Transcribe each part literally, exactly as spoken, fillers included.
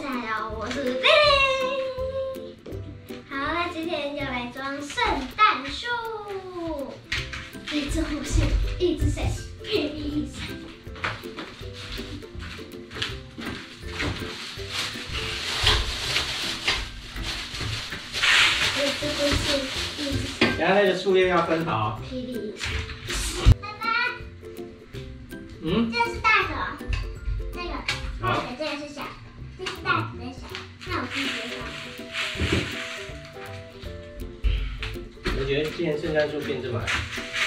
大家好，我是丽丽。好，那今天就来装圣诞树。这只红线一直在变一闪。这只红线一直闪。 等下那个树叶要分好。 霹雳一闪。爸爸， 嗯， 这是大的，这个大的，这个是小，这是大的，这是小。那我自己接上。 我觉得今年圣诞树变这么矮。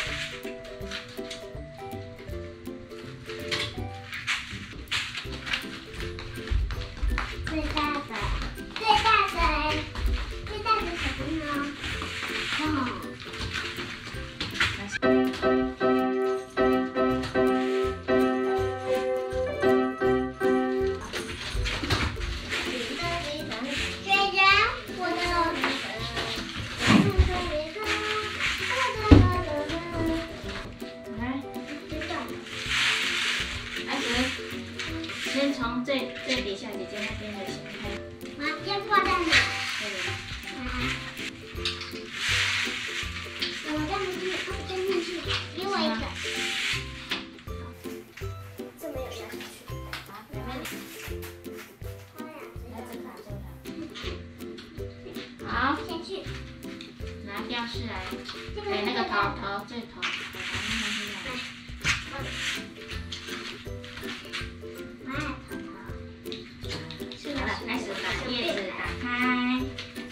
最大的，最大的，最大的什么呢？哦。 先从最最底下姐姐那边的先开。 妈，先挂在哪？我这样子，我这样子，给我一个。这没有压下去。 好，妹妹你。来这卡这卡。好， 先去。 拿吊饰来。哎，那个头头最头，头头慢慢进来。好了，开始把叶子打开。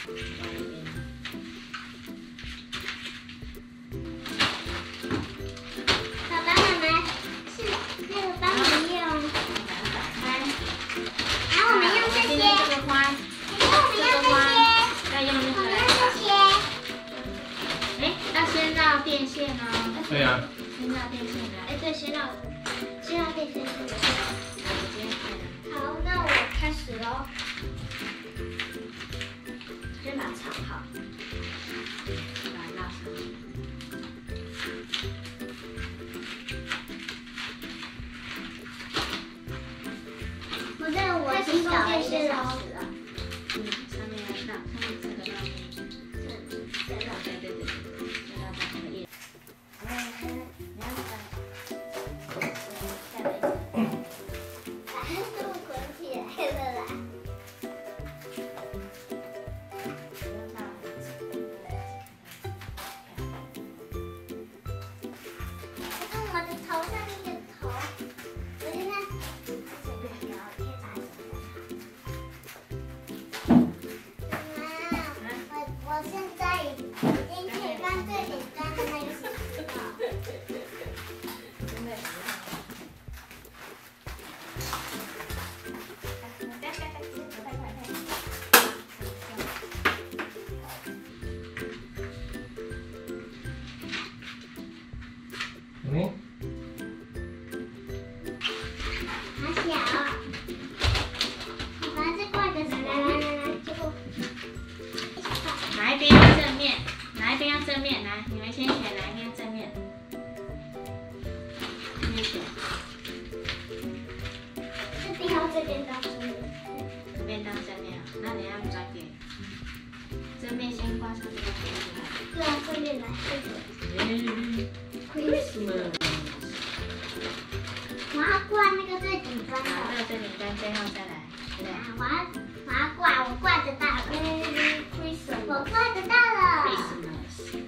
爸爸妈妈是那个帮我用。 把它打开。 然后我们用这些。 这个花。 然后我们用这些。 再用那个来。 这些。 哎，要先绕电线哦。 对呀。 先绕电线来。 哎，对，先绕，先绕电线是不是？好，那我开始喽。先把它藏好。 把它绕上。 我这个我已经搞了一个小时了。 嗯，上面要绕，上面这个绕电线。 再绕。 对对对对，再绕到那个叶。你要把。 我现在已经可以让最顶端的那个形了。 真的很好。快快快，快快快！ 嗯。 好小。我把这挂着，来来来来，结果。 哪一边要正面？哪一边要正面？来，你们先选哪一边正面。先选。 这边要这边当正面。 这边当正面啊，那你要转给正面先挂上这个牌子来。 对啊，正面来这个。Christmas。我要挂那个最顶端的。 好，这个最顶端最后再来，对不对？ 我要我要挂，我挂得到了。我挂得到了。 Christmas。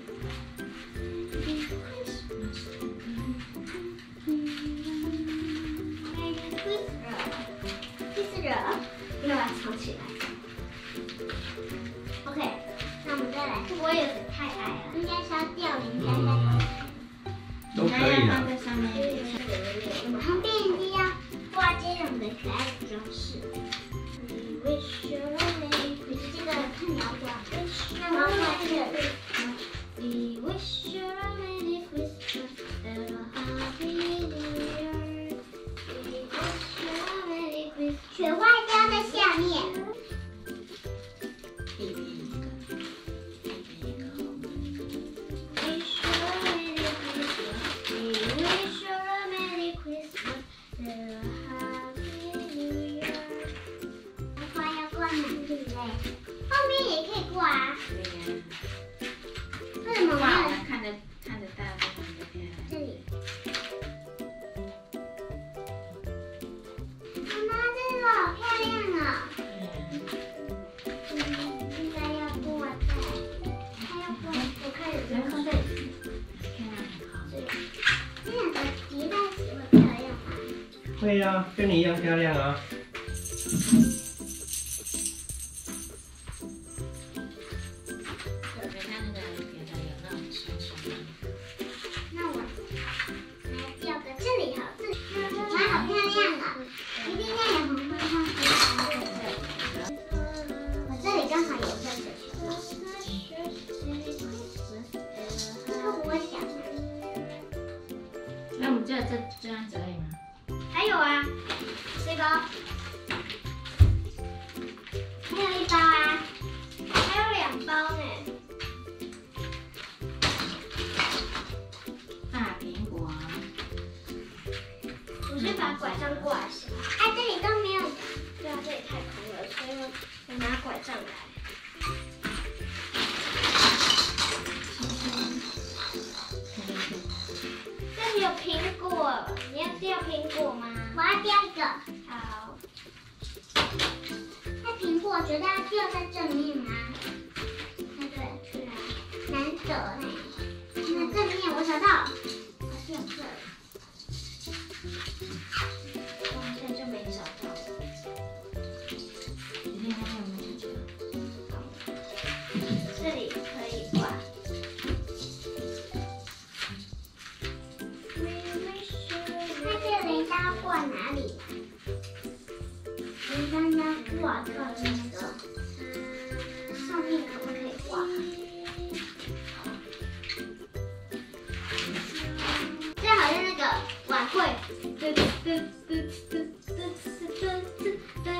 Merry Christmas。其实热，要把它藏起来。OK， 那我们再来，会不会有点太矮了？应该是要吊人家在。 都可以放的。 在上面。 旁边一定要挂这样的可爱的装饰。We wish you a merry Christmas。这个看鸟挂，那我要挂这个。We wish you a merry Christmas and a happy New Year。We wish you a merry Christmas。雪花雕在下面。 一边一个，一边一个后面。 Wish you a merry Christmas。We wish you a merry Christmas and a happy New Year。花会呀，跟你一样漂亮啊。 有没看那个别的有那种酸酸的？ 那我来掉个这里好，这里哇，好漂亮啊！一定要有红灰黄灰。我这里刚好有这个球。这个我想的。 那我们就这这样子而已吗？ 还有啊，这个，还有一包啊，还有两包呢。 大苹果。 我是把拐杖挂上。哎，这里都没有，对啊，这里太空了，所以我我拿拐杖来。这里有苹果，你要掉苹果吗？我要掉一个。好。那苹果我觉得要掉在正面吗？哎，对，对啊，难得呢。那正面我找到，好像有这里。我好像就没找到。 你看看有没有小球？ 这里可以挂。那这个铃铛要挂哪里？铃铛要挂到这个上面，可不可以挂？这好像那个晚会。嘟嘟嘟嘟嘟嘟嘟嘟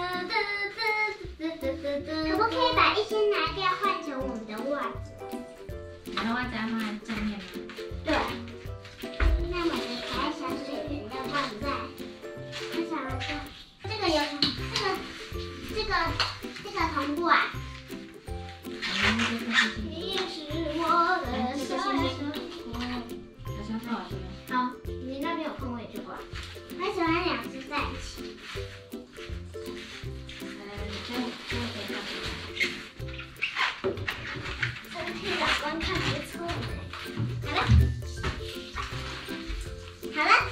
可不可以把一些拿掉，换成我们的袜子？ 你的袜子要放在正面吗？ 对。那我的可爱小水人要放在，我想了说，这个有这个这个这个同步啊。你是我的小小小放我这边。 好，你那边有空位就挂。我喜欢两只在一起。 来来，你这样这样可以放。 整体感官看不错呢。好了，好了，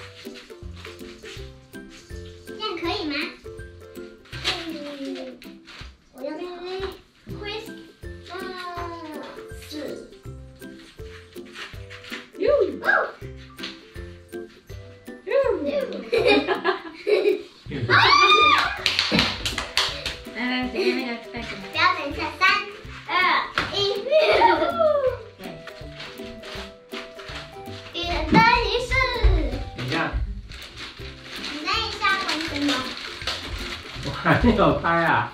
这样可以吗？嗯，我要灰色。哟哦。 来来，这边那个带给你。 不要等一下，三、二、一， 对。 一人的仪式。 等一下， 你等一下，完成吗？ 我还没有拍啊。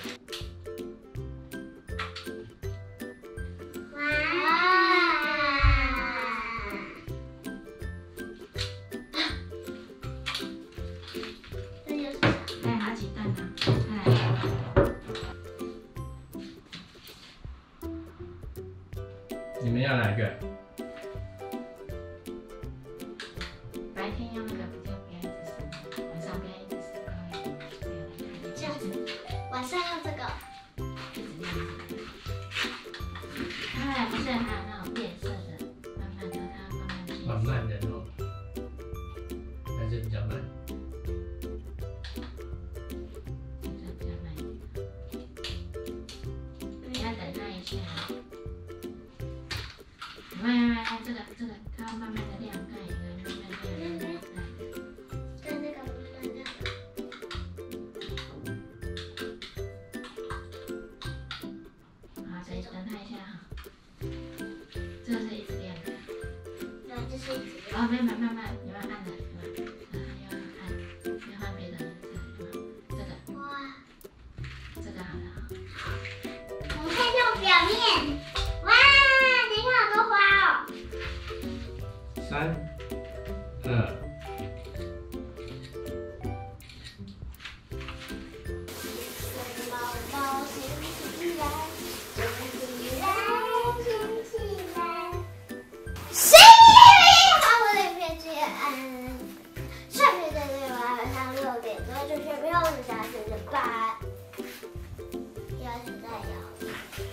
带好几段呢，来。 你们要哪个？ 白天用那个比较不要一直撕，晚上不要一直撕，可以。 这样子，晚上用这个。 一直练习。它不是还有那种变色的，慢慢的它慢慢变。 慢慢的哦，还是比较慢。 这比较慢一点。你要等它一下。慢慢慢，这个这个，它要慢慢的晾干，一个慢慢晾晾晾干。 跟那个不是那个。 好，再等它一下哈。这个是一直晾干。 对，这是一直。 哦，慢慢慢慢，你要按的，是吧？然后要按，要换别的颜色，是吧？这个， 哇， 这个好了哈。 我们看一下表面。哇，你看好多花哦。 三、二。 毛毛醒起来，醒起来，醒起来。谁把我的片子按？上面的对晚上六点多就学不用下学的班。要是再有。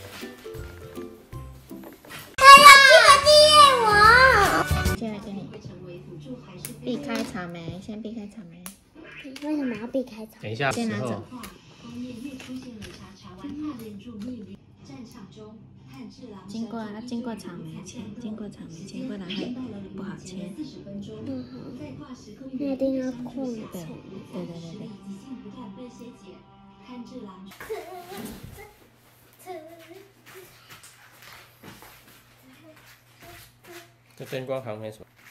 他要这个电我。 接来给你，避开草莓，先避开草莓。 为什么要避开草？ 等一下先拿时候走。经过要经过草莓前，经过草莓前，不然会不好切。 不好，那一定要扩对， 层。 对对对对。 这灯光行没什么。